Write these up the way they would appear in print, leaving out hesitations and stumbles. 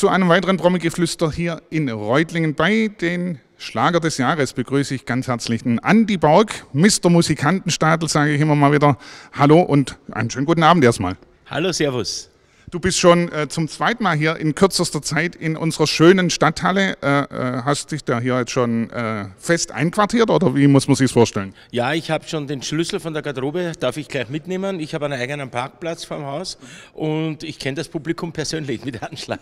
zu einem weiteren Promi-Geflüster hier in Reutlingen. Bei den Schlager des Jahres begrüße ich ganz herzlich den Andi Borg, Mr. Musikantenstadel, sage ich immer mal wieder. Hallo und einen schönen guten Abend erstmal. Hallo, servus. Du bist schon zum zweiten Mal hier in kürzester Zeit in unserer schönen Stadthalle. Hast dich da hier jetzt schon fest einquartiert oder wie muss man sich das vorstellen? Ja, ich habe schon den Schlüssel von der Garderobe, darf ich gleich mitnehmen. Ich habe einen eigenen Parkplatz vorm Haus und ich kenne das Publikum persönlich mit Anschlag.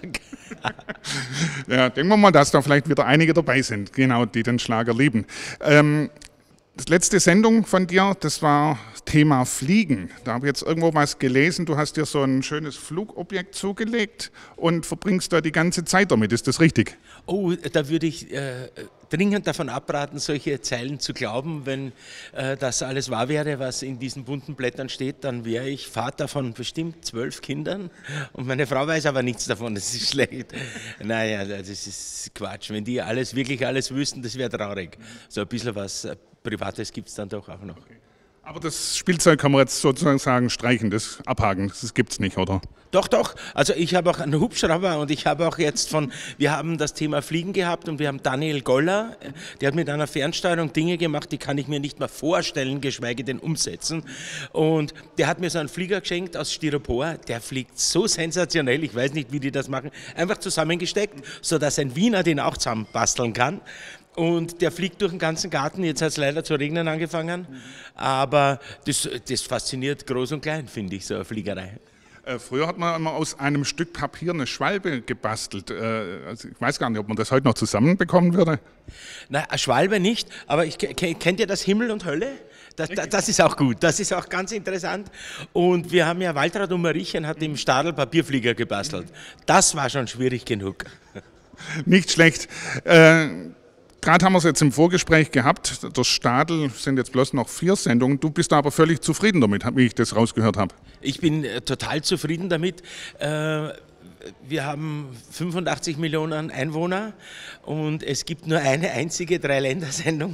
Ja, denken wir mal, dass da vielleicht wieder einige dabei sind, genau, die den Schlager lieben. Das letzte Sendung von dir, das war Thema Fliegen. Da habe ich jetzt irgendwo was gelesen. Du hast dir so ein schönes Flugobjekt zugelegt und verbringst da die ganze Zeit damit. Ist das richtig? Oh, da würde ich dringend davon abraten, solche Zeilen zu glauben. Wenn das alles wahr wäre, was in diesen bunten Blättern steht, dann wäre ich Vater von bestimmt 12 Kindern und meine Frau weiß aber nichts davon, das ist schlecht. Naja, das ist Quatsch. Wenn die wirklich alles wüssten, das wäre traurig. So ein bisschen was Privates gibt es dann doch auch noch. Okay. Aber das Spielzeug kann man jetzt sozusagen streichen, das abhaken, das gibt es nicht, oder? Doch, doch. Also ich habe auch einen Hubschrauber und ich habe auch jetzt wir haben das Thema Fliegen gehabt und wir haben Daniel Goller, der hat mit einer Fernsteuerung Dinge gemacht, die kann ich mir nicht mal vorstellen, geschweige denn umsetzen. Und der hat mir so einen Flieger geschenkt aus Styropor, der fliegt so sensationell, ich weiß nicht, wie die das machen, einfach zusammengesteckt, sodass ein Wiener den auch zusammenbasteln kann. Und der fliegt durch den ganzen Garten, jetzt hat es leider zu regnen angefangen, aber das fasziniert groß und klein, finde ich, so eine Fliegerei. Früher hat man immer aus einem Stück Papier eine Schwalbe gebastelt. Also ich weiß gar nicht, ob man das heute noch zusammenbekommen würde. Nein, eine Schwalbe nicht, aber kennt ihr das Himmel und Hölle? Das ist auch gut, das ist auch ganz interessant. Und wir haben ja, Waltraud und Mariechen hat im Stadl Papierflieger gebastelt. Das war schon schwierig genug. Nicht schlecht. Gerade haben wir es jetzt im Vorgespräch gehabt, der Stadl sind jetzt bloß noch 4 Sendungen, du bist aber völlig zufrieden damit, wie ich das rausgehört habe. Ich bin total zufrieden damit. Wir haben 85 Millionen Einwohner und es gibt nur eine einzige Dreiländersendung.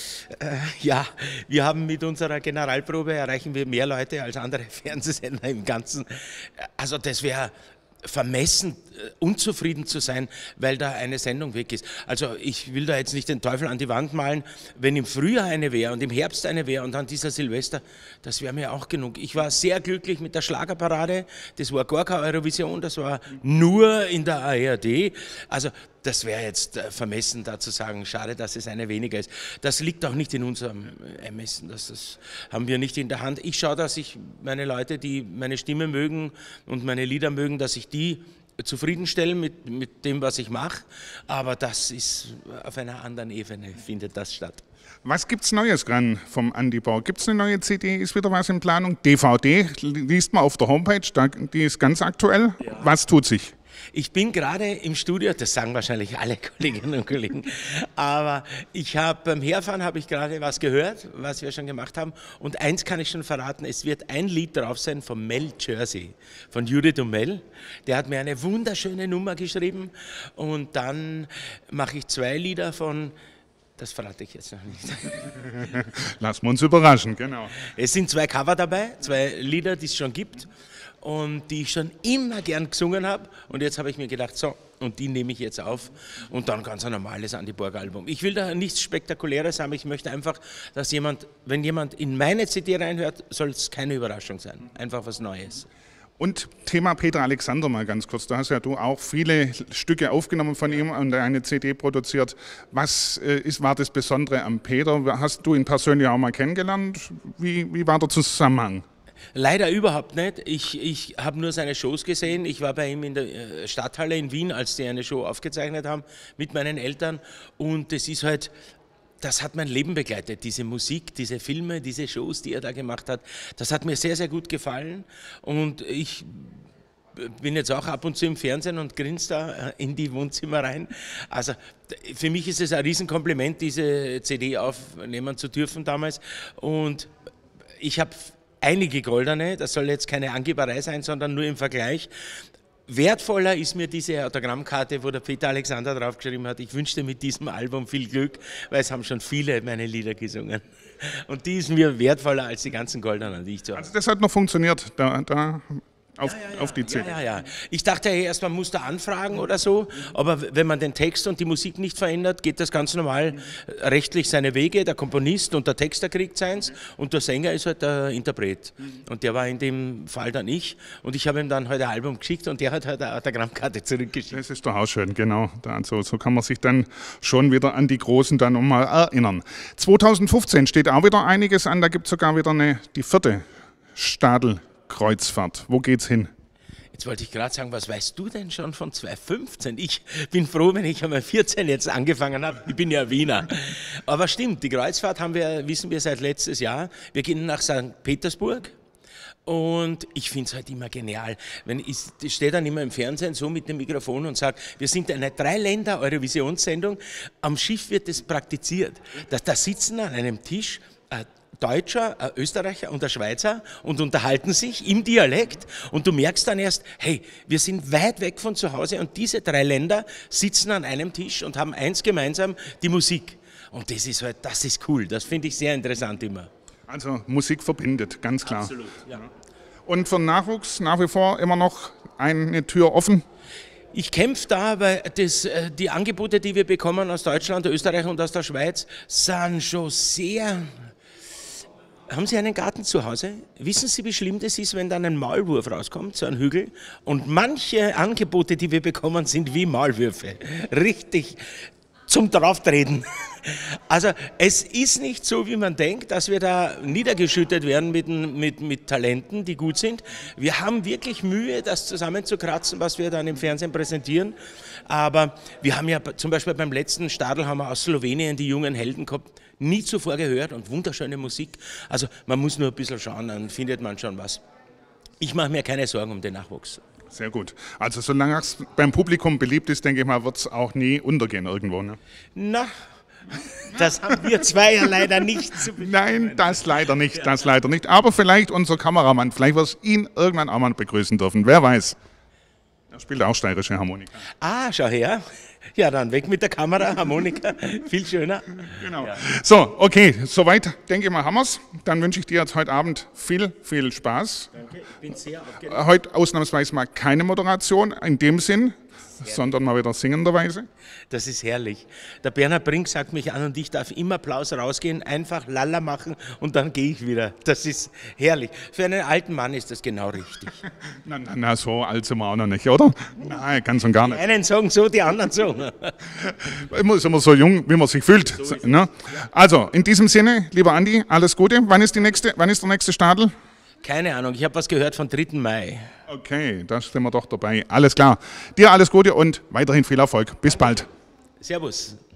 Ja, wir haben mit unserer Generalprobe erreichen wir mehr Leute als andere Fernsehsender im Ganzen. Also das wäre vermessen, unzufrieden zu sein, weil da eine Sendung weg ist. Also ich will da jetzt nicht den Teufel an die Wand malen, wenn im Frühjahr eine wäre und im Herbst eine wäre und dann dieser Silvester, das wäre mir auch genug. Ich war sehr glücklich mit der Schlagerparade, das war gar keine Eurovision, das war nur in der ARD. Also das wäre jetzt vermessen, da zu sagen, schade, dass es eine weniger ist. Das liegt auch nicht in unserem Ermessen, das haben wir nicht in der Hand. Ich schaue, dass ich meine Leute, die meine Stimme mögen und meine Lieder mögen, dass ich die zufriedenstellen mit dem, was ich mache. Aber das ist auf einer anderen Ebene, findet das statt. Was gibt es Neues dran vom Andi Borg? Gibt es eine neue CD? Ist wieder was in Planung? DVD liest man auf der Homepage, die ist ganz aktuell. Ja. Was tut sich? Ich bin gerade im Studio, das sagen wahrscheinlich alle Kolleginnen und Kollegen, aber beim Herfahren habe ich gerade was gehört, was wir schon gemacht haben und eins kann ich schon verraten, es wird ein Lied drauf sein von Mel Jersey, von Judith und Mel. Der hat mir eine wunderschöne Nummer geschrieben und dann mache ich 2 Lieder von... Das verrate ich jetzt noch nicht. Lassen wir uns überraschen, genau. Es sind 2 Cover dabei, 2 Lieder, die es schon gibt und die ich schon immer gern gesungen habe. Und jetzt habe ich mir gedacht, so, und die nehme ich jetzt auf und dann ganz ein normales Andi Borg Album. Ich will da nichts Spektakuläres haben, ich möchte einfach, dass wenn jemand in meine CD reinhört, soll es keine Überraschung sein. Einfach was Neues. Und Thema Peter Alexander mal ganz kurz. Da hast ja du auch viele Stücke aufgenommen von ihm und eine CD produziert. Was war das Besondere am Peter? Hast du ihn persönlich auch mal kennengelernt? Wie war der Zusammenhang? Leider überhaupt nicht. Ich habe nur seine Shows gesehen. Ich war bei ihm in der Stadthalle in Wien, als die eine Show aufgezeichnet haben mit meinen Eltern. Und das ist halt... Das hat mein Leben begleitet, diese Musik, diese Filme, diese Shows, die er da gemacht hat. Das hat mir sehr, sehr gut gefallen und ich bin jetzt auch ab und zu im Fernsehen und grinse da in die Wohnzimmer rein. Also für mich ist es ein Riesenkompliment, diese CD aufnehmen zu dürfen damals und ich habe einige goldene, das soll jetzt keine Angeberei sein, sondern nur im Vergleich. Wertvoller ist mir diese Autogrammkarte, wo der Peter Alexander draufgeschrieben hat, ich wünschte mit diesem Album viel Glück, weil es haben schon viele meine Lieder gesungen. Und die ist mir wertvoller als die ganzen Goldenen, die ich zu habe. Also das hat noch funktioniert, auf die CD. Ja. Ich dachte ja erst, man muss da anfragen oder so, aber wenn man den Text und die Musik nicht verändert, geht das ganz normal rechtlich seine Wege. Der Komponist und der Texter kriegt seins und der Sänger ist halt der Interpret. Und der war in dem Fall dann ich und ich habe ihm dann heute ein Album geschickt und der hat halt eine Autogrammkarte zurückgeschickt. Das ist doch auch schön, genau. Also, so kann man sich dann schon wieder an die Großen dann nochmal erinnern. 2015 steht auch wieder einiges an, da gibt es sogar wieder die 4. Stadl-Kreuzfahrt. Wo geht's hin? Jetzt wollte ich gerade sagen, was weißt du denn schon von 2015? Ich bin froh, wenn ich einmal 14 jetzt angefangen habe. Ich bin ja Wiener. Aber stimmt, die Kreuzfahrt wissen wir seit letztes Jahr. Wir gehen nach St. Petersburg. Und ich finde es halt immer genial. Ich stehe dann immer im Fernsehen so mit dem Mikrofon und sage, wir sind eine 3-Länder-Eurovisionssendung. Am Schiff wird es praktiziert. Da sitzen an einem Tisch Deutscher, ein Österreicher und ein Schweizer und unterhalten sich im Dialekt und du merkst dann erst, hey, wir sind weit weg von zu Hause und diese 3 Länder sitzen an einem Tisch und haben eins gemeinsam, die Musik. Und das ist cool, das finde ich sehr interessant immer. Also Musik verbindet, ganz klar. Absolut, ja. Und für Nachwuchs nach wie vor immer noch eine Tür offen? Ich kämpfe da, weil die Angebote, die wir bekommen aus Deutschland, Österreich und aus der Schweiz, sind schon sehr... Haben Sie einen Garten zu Hause? Wissen Sie, wie schlimm das ist, wenn dann ein Maulwurf rauskommt, so ein Hügel? Und manche Angebote, die wir bekommen, sind wie Maulwürfe. Richtig zum Drauftreten. Also es ist nicht so, wie man denkt, dass wir da niedergeschüttet werden mit Talenten, die gut sind. Wir haben wirklich Mühe, das zusammenzukratzen, was wir dann im Fernsehen präsentieren. Aber wir haben ja zum Beispiel beim letzten Stadl haben wir aus Slowenien die jungen Helden gehabt, nie zuvor gehört und wunderschöne Musik. Also man muss nur ein bisschen schauen, dann findet man schon was. Ich mache mir keine Sorgen um den Nachwuchs. Sehr gut. Also solange es beim Publikum beliebt ist, denke ich mal, wird es auch nie untergehen irgendwo. Ne? Na, das haben wir zwei ja leider nicht zu bekommen. Nein, das leider nicht, das leider nicht. Aber vielleicht unser Kameramann, vielleicht wird es ihn irgendwann auch mal begrüßen dürfen. Wer weiß. Er spielt auch steirische Harmonika. Ah, schau her. Ja, dann weg mit der Kamera, Harmonika, viel schöner. Genau. Ja. So, okay, soweit denke ich mal haben wir es. Dann wünsche ich dir jetzt heute Abend viel, viel Spaß. Danke, ich bin sehr aufgeregt. Heute ausnahmsweise mal keine Moderation in dem Sinn, sondern mal wieder singenderweise. Das ist herrlich. Der Bernhard Brink sagt mich an und ich darf im Applaus rausgehen, einfach Lalla machen und dann gehe ich wieder. Das ist herrlich. Für einen alten Mann ist das genau richtig. Na, so alt sind wir auch noch nicht, oder? Nein, ganz und gar nicht. Die einen sagen so, die anderen so. Immer ist immer so jung, wie man sich fühlt. So ne? Also, in diesem Sinne, lieber Andi, alles Gute. Wann ist der nächste Stadl? Keine Ahnung, ich habe was gehört von 3. Mai. Okay, da sind wir doch dabei. Alles klar. Dir alles Gute und weiterhin viel Erfolg. Bis bald. Servus.